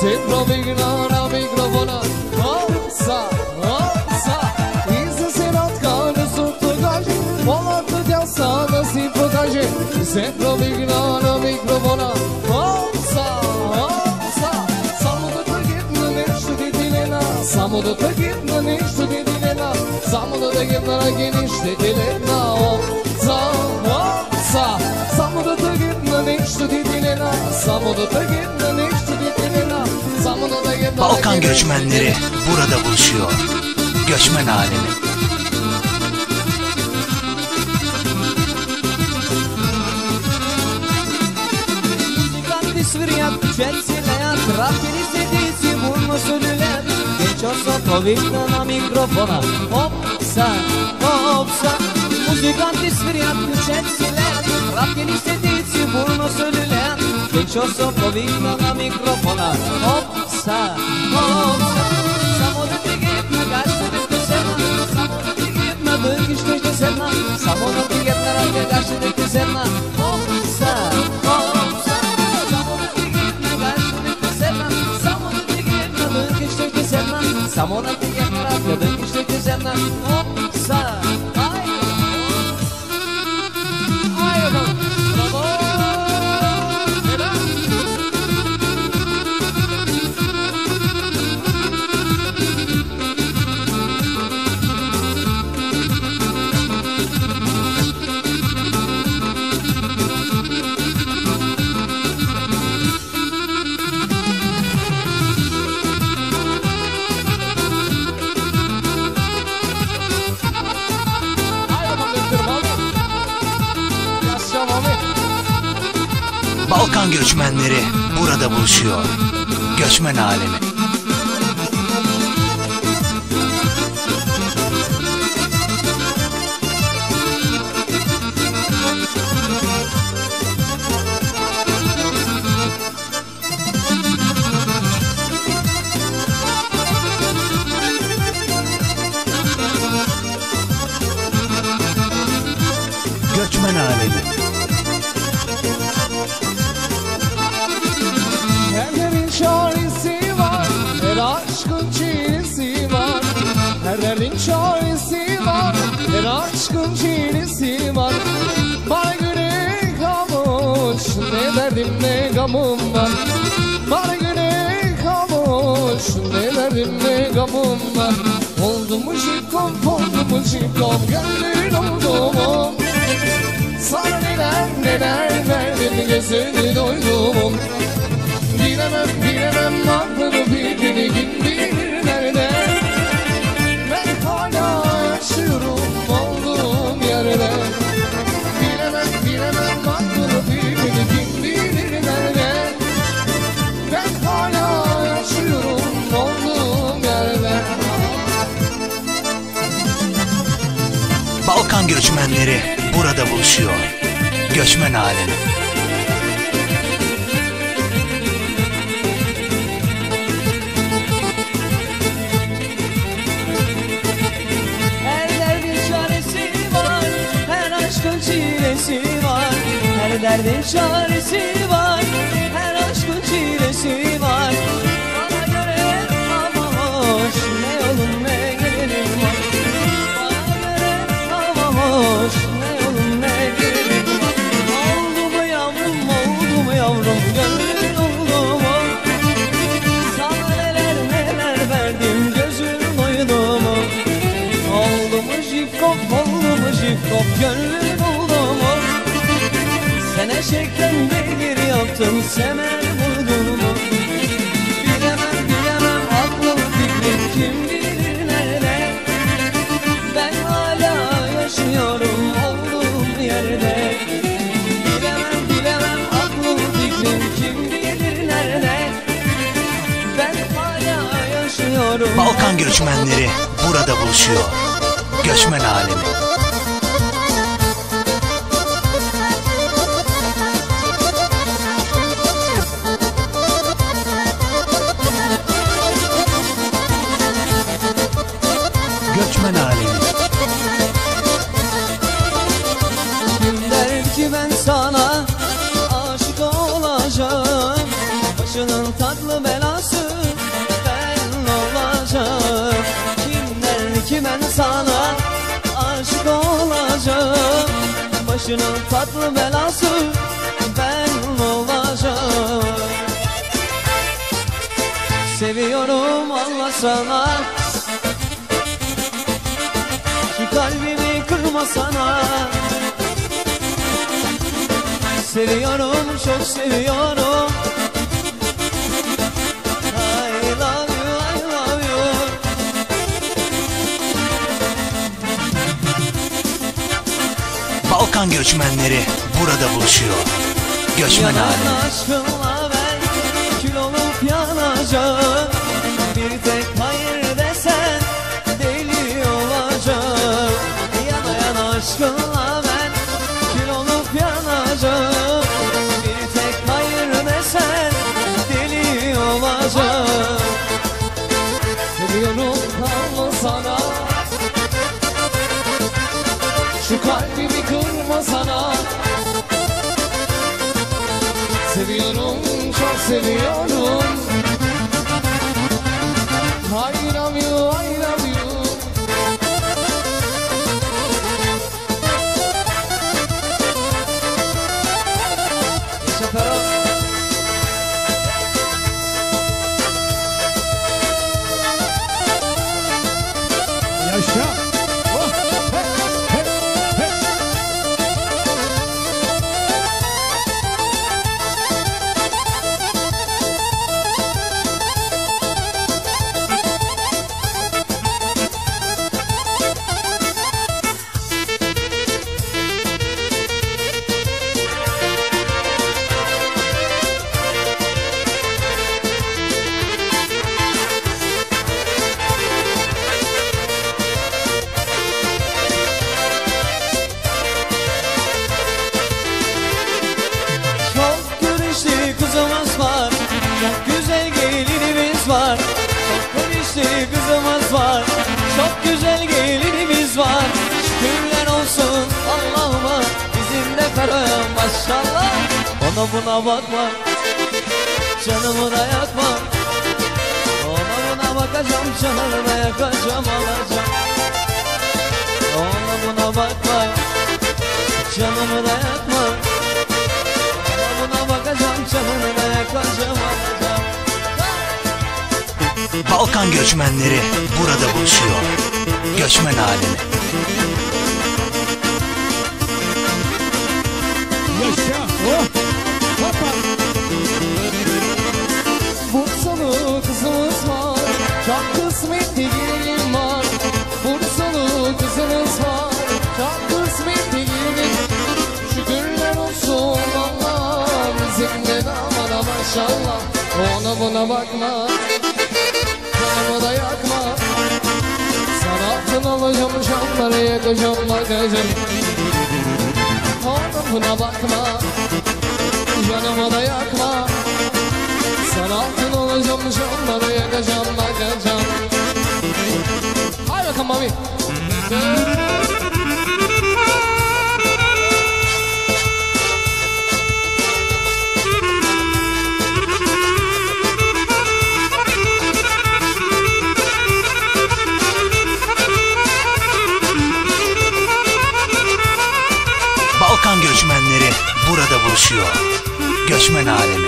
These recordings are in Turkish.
Sembra Vignana microfona Hopsa, hopsa Iza Senat Kane Sotogaj Polatlı Diyasada Sipogaj Sembra Vignana microfona Hopsa, hopsa Samuda gitna nešto didilena Samuda gitna nešto didilena Samuda gitna nešto didilena Hopsa, hopsa Samuda gitna nešto didilena Samuda gitna nešto didilena Balkan göçmenleri burada buluşuyor. Göçmen alemi. Muzikanti svirjat, čecilejat, rapili sedici, burno sudilejat. Geçorsa povikna na mikrofona, hopsa, hopsa. Muzikanti svirjat, čecilejat, rapili sedici, burno sudilejat. Geçorsa povikna na mikrofona, hopsa, hopsa. Samo da ti gitna, gašta da ti sedna. Samo da ti gitna, bölgiš nežde sedna. Samo da ti gitna, radja gašta da ti sedna. Hopsa, hopsa. Samo da ti gitna, gašta da ti sedna. Samo da ti gitna, bölgiš nežde sedna. Samo da ti gitna, radja bölgiš nežde sedna. Hopsa, ajde. Ajde, bravo. Balkan göçmenleri burada buluşuyor. Göçmen alemi. Göçmen alemi. Aşkın çilesi var, her derdin çaresi var. Her aşkın çilesi var. Bana göre kavuş, ne derdim ne gamım var. Bana göre kavuş, ne derdim ne gamım var. Oldu mu şikom, oldu mu şikom, gönlün oldu mu? Sana neler verdim, gözünü doydum. Bilemem, bilemem aklını bildiğini kim bilir nerede. Ben hala yaşıyorum olduğum yerde. Bilemem, bilemem aklını bildiğini kim bilir nerede. Ben hala yaşıyorum olduğum yerde. Balkan göçmenleri burada buluşuyor. Göçmen alemi. Çilesi var, her derdin çaresi var, her aşkın çilesi var. Bana göre hava hoş, ne yolun ne gelirim var. Bana göre hava hoş, ne yolun ne gelirim var. Oldu mu yavrum, gönlün oldu mu? Sana neler verdim, gözün doydu mu? Oldu mu jifkop, gönlün oldu mu? Sen eşekten beygir yaptın, semer vurdun mu? Bilemem, bilemem aklım fikrim kim bilir nerede. Ben hala yaşıyorum olduğum yerde. Bilemem, bilemem aklım fikrim kim bilir nerede. Ben hala yaşıyorum. Balkan göçmenleri burada buluşuyor. Göçmen alemi. Göçmen alemi. Kim der ki ben sana aşık olacağım, başının tatlı belası ben sana aşık olacağım. Başının tatlı belası ben olacağım. Seviyorum Allah sana, şu kalbimi kırma sana. Seviyorum, çok seviyorum. I love you, I love you. Balkan göçmenleri burada buluşuyor. Göçmen Yanan alemi. aşkınla ben kül olup yanacağım. Bir tek hayır desen deli olacağım. Yana yana aşkınla ben kül olup yanacağım. Bir tek hayır desen deli olacağım. Seviyorum kalma sana, şu kalbimi kırma sana. Seviyorum, çok seviyorum. I love you, I love you. Yaşa Ferhat. Yaşa. Oh, hey, hey, hey. Çok görüşlü kızımız var, çok güzel gelinimiz var. Çok görüşlü kızımız var, çok güzel gelinimiz var. Şükürler olsun Allah'ıma, bizim de Ferhat'ım maşallah. Ona buna bakma, canımı da yakma. Ona buna bakacağım, canımı da yakacağım, alacağım. Ona buna bakma, canımı da yakma. Buna bakacağım, canını da yakacağım, alacağım. Balkan göçmenleri burada buluşuyor. Göçmen alemi. Yaşa. Oh. Hoppa. Bursalı kızımız var, çok kısmetli gelinim var. Bursalı kızımız var, çok kısmetli gelinim. Şükürler olsun Allah, bizim de damana maşallah. Ona buna bakma, canımı da yakma. Sanatın alacağım, şanları yakacağım, bakacağım. Ona buna bakma, canımı da yakma. Sanatın olacağım, şanları yakacağım, bakacağım. Haydi bakalım mami. Balkan göçmenleri burada buluşuyor. Göçmen alemi.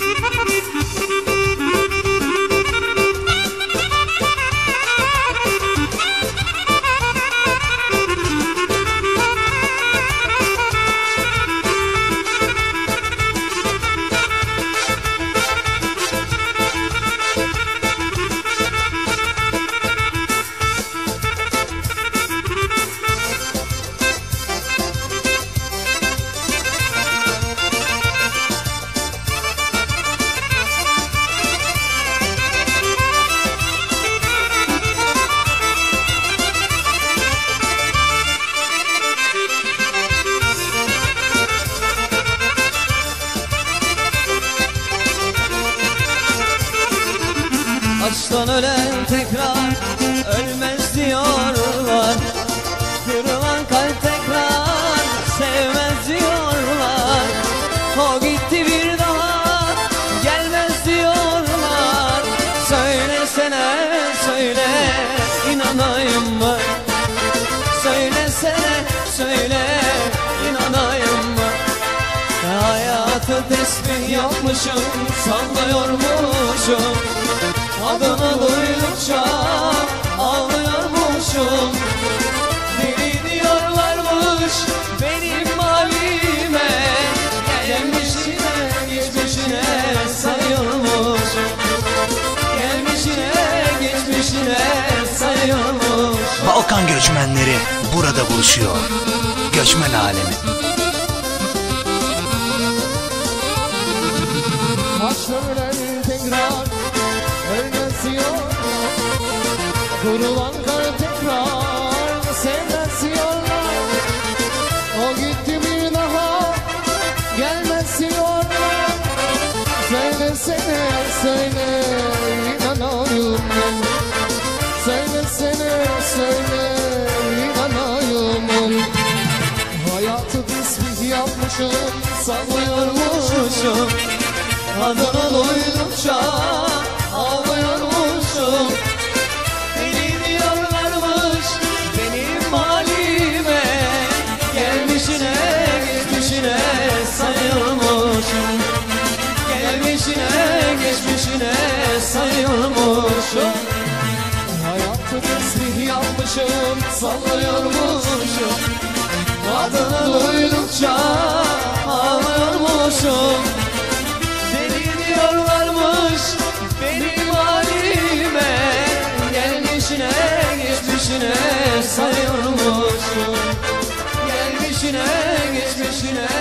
Açtan ölen tekrar ölmez diyorlar. Kırılan kalp tekrar sevmez diyorlar. O gitti bir daha gelmez diyorlar. Söylesene söyle, inanayım mı? sallıyormuşum. Adını duydukça ağlıyormuşum. Deli diyorlarmış benim halime, gelmişine geçmişine sayıyormuşum. Gelmişine geçmişine sayıyormuşum. Balkan göçmenleri burada buluşuyor. Göçmen alemi. Haşreden tekrar ölmesiyor, kurulan kar tekrar sevmesiyorlar. O gitti bir daha gelmesiyorlar. Söylesene söyle inanıyorum ben. Söylesene söyle inanıyorum. Hayatı tesbih yapmışım Sallıyormuşum. Adını duydukça ağlıyormuşum. Deli diyorlarmış benim halime, gelmişine geçmişine sayıyormuşum. Gelmişine geçmişine sayıyormuşum. Hayatı tesbih yapmışım sallıyormuşum. Adını duydukça ağlıyormuşum. Deli diyorlarmış benim halime, gelmişine geçmişine sayıyormuşum. Gelmişine geçmişine